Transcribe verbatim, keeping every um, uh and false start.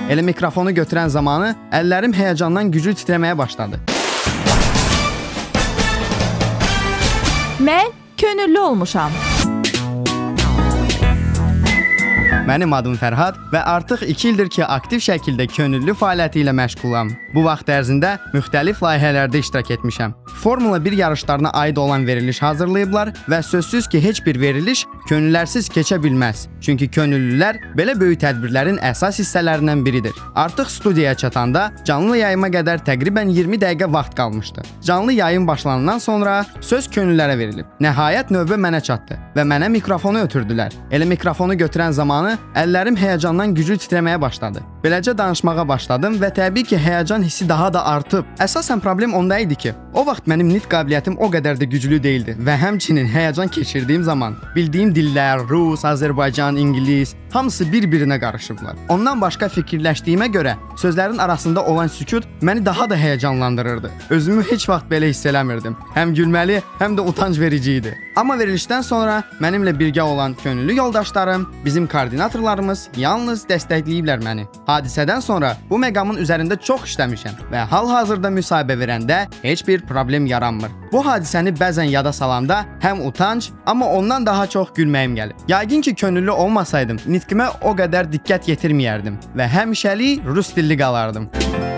Elə mikrofonu götürən zamanı əllərim həyəcandan güclü titrəməyə başladı. Mən könüllü olmuşam. Mənim adım Fərhad və artıq iki ildir ki, aktiv şəkildə könüllü fəaliyyəti ilə məşğulam. Bu vaxt ərzində müxtəlif layihələrdə iştirak etmişəm. Formula bir yarışlarına aid olan veriliş hazırlayıblar və sözsüz ki, heç bir veriliş könüllərsiz keçə bilməz. Çünki könüllülər belə böyük tədbirlərin əsas hissələrindən biridir. Artıq studiyaya çatanda canlı yayıma qədər təqribən iyirmi dəqiqə vaxt qalmışdı. Canlı yayım başlanandan sonra söz könüllərə verilib. Nəhayət növbə mənə çatdı və mənə mikrofonu ötürdülər. Elə mikrofonu götürən zamanı əllərim həyəcandan güclü titrəməyə başladı. Beləcə danışmağa başladım və təbii ki, həyəcan hissi daha da artıb. Əsasən problem onda idi ki, o vaxt mənim nitq qabiliyyətim o qədər də güclü değildi və həmçinin həyəcan keçirdiyim zaman bildiyim dillər, Rus, Azərbaycan, İngilis, hamısı bir-birinə qarışıblar. Ondan başqa fikirləşdiyimə görə sözlərin arasında olan sükut məni daha da həyəcanlandırırdı. Özümü heç vaxt belə hiss eləmirdim. Həm gülməli, həm də utanc verici idi. Amma verilişdən sonra mənimlə birgə olan könüllü yoldaşlarım, bizim koordinatorlarımız yalnız dəstəkləyiblər məni. Hadisədən sonra bu məqamın üzərində çox işləmişəm və hal-hazırda müsahibə verəndə heç bir problem yaranmır. Bu hadisəni bəzən yada salanda həm utanc, amma ondan daha çox gülməyim gəlir. Yəqin ki, könüllü olmasaydım, nitqimə o qədər diqqət yetirməyərdim və həmişəlik rus dilli qalardım.